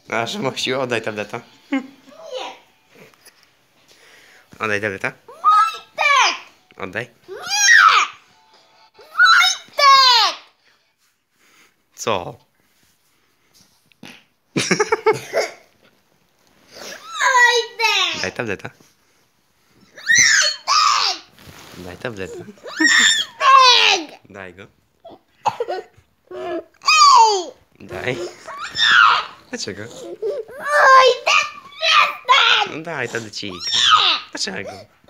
Aż Mosiu, oddaj tableta. Nie. Oddaj tableta. Wojtek! Oddaj. Nie! Wojtek! Co? Wojtek! Daj tableta. Wojtek! Daj tableta. Wojtek! Daj go. Ej! Daj. Dlaczego? Wojtek, przestań! No daj tablecika. Dlaczego?